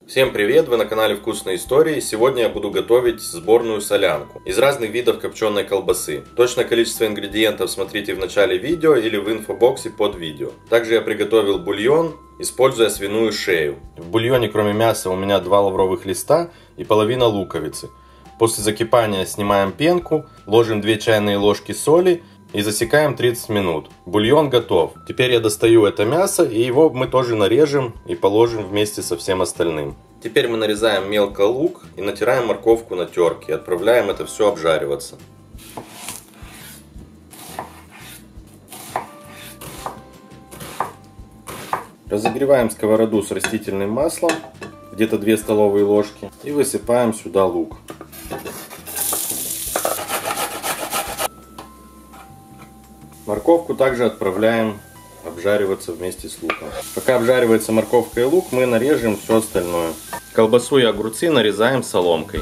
Всем привет! Вы на канале Вкусные Истории. Сегодня я буду готовить сборную солянку из разных видов копченой колбасы. Точное количество ингредиентов смотрите в начале видео или в инфобоксе под видео. Также я приготовил бульон, используя свиную шею. В бульоне кроме мяса у меня 2 лавровых листа и половина луковицы. После закипания снимаем пенку, ложим 2 чайные ложки соли и засекаем 30 минут. Бульон готов. Теперь я достаю это мясо, и его мы тоже нарежем и положим вместе со всем остальным. Теперь мы нарезаем мелко лук и натираем морковку на терке. И отправляем это все обжариваться. Разогреваем сковороду с растительным маслом, где-то 2 столовые ложки, и высыпаем сюда лук. Морковку также отправляем обжариваться вместе с луком. Пока обжаривается морковка и лук, мы нарежем все остальное. Колбасу и огурцы нарезаем соломкой.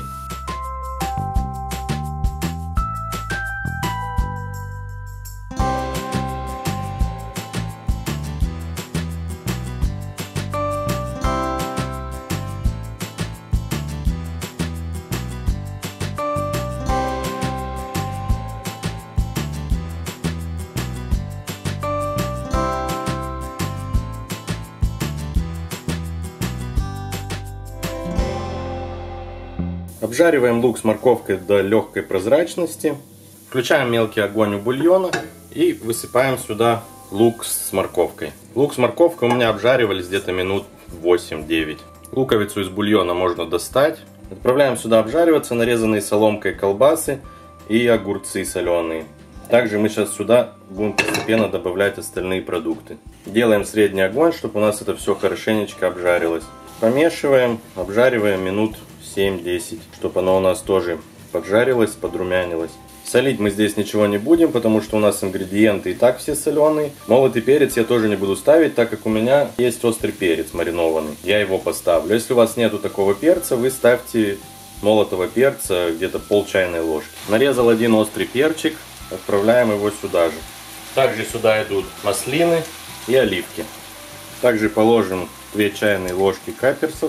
Обжариваем лук с морковкой до легкой прозрачности. Включаем мелкий огонь у бульона и высыпаем сюда лук с морковкой. Лук с морковкой у меня обжаривались где-то минут 8-9. Луковицу из бульона можно достать. Отправляем сюда обжариваться нарезанные соломкой колбасы и огурцы соленые. Также мы сейчас сюда будем постепенно добавлять остальные продукты. Делаем средний огонь, чтобы у нас это все хорошенечко обжарилось. Помешиваем, обжариваем минут 7-10, чтобы оно у нас тоже поджарилось, подрумянилось. Солить мы здесь ничего не будем, потому что у нас ингредиенты и так все соленые. Молотый перец я тоже не буду ставить, так как у меня есть острый перец маринованный. Я его поставлю. Если у вас нету такого перца, вы ставьте молотого перца где-то пол чайной ложки. Нарезал один острый перчик, отправляем его сюда же. Также сюда идут маслины и оливки. Также положим 2 чайные ложки каперсов.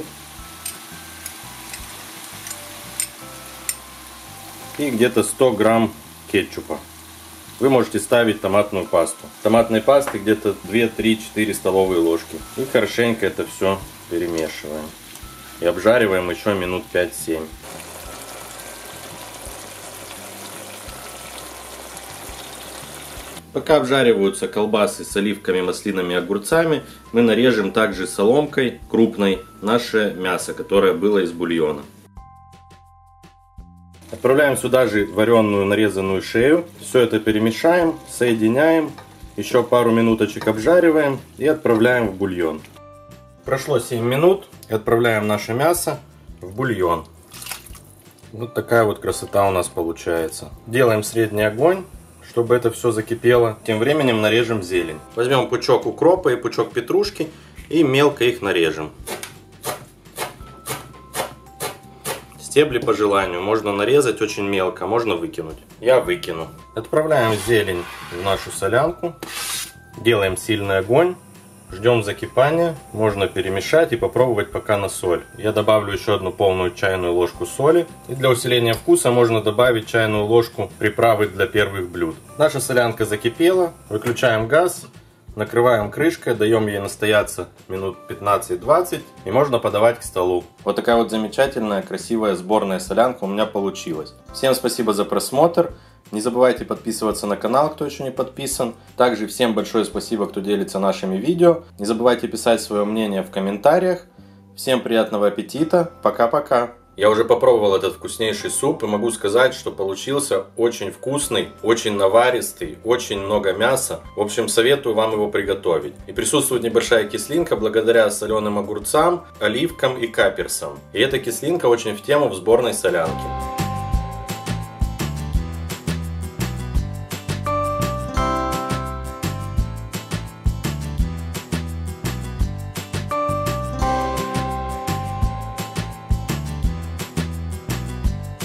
И где-то 100 грамм кетчупа. Вы можете ставить томатную пасту. Томатной пасты где-то 2, 3, 4 столовые ложки. И хорошенько это все перемешиваем. И обжариваем еще минут 5-7. Пока обжариваются колбасы с оливками, маслинами и огурцами, мы нарежем также соломкой крупной наше мясо, которое было из бульона. Отправляем сюда же вареную нарезанную шею. Все это перемешаем, соединяем. Еще пару минуточек обжариваем и отправляем в бульон. Прошло 7 минут. И отправляем наше мясо в бульон. Вот такая вот красота у нас получается. Делаем средний огонь, чтобы это все закипело. Тем временем нарежем зелень. Возьмем пучок укропа и пучок петрушки и мелко их нарежем. Стебли по желанию можно нарезать очень мелко, можно выкинуть. Я выкину. Отправляем зелень в нашу солянку. Делаем сильный огонь. Ждем закипания. Можно перемешать и попробовать пока на соль. Я добавлю еще 1 полную чайную ложку соли. И для усиления вкуса можно добавить чайную ложку приправы для первых блюд. Наша солянка закипела. Выключаем газ. Накрываем крышкой, даем ей настояться минут 15-20 и можно подавать к столу. Вот такая вот замечательная, красивая сборная солянка у меня получилась. Всем спасибо за просмотр. Не забывайте подписываться на канал, кто еще не подписан. Также всем большое спасибо, кто делится нашими видео. Не забывайте писать свое мнение в комментариях. Всем приятного аппетита. Пока-пока. Я уже попробовал этот вкуснейший суп и могу сказать, что получился очень вкусный, очень наваристый, очень много мяса. В общем, советую вам его приготовить. И присутствует небольшая кислинка благодаря соленым огурцам, оливкам и каперсам. И эта кислинка очень в тему в сборной солянке.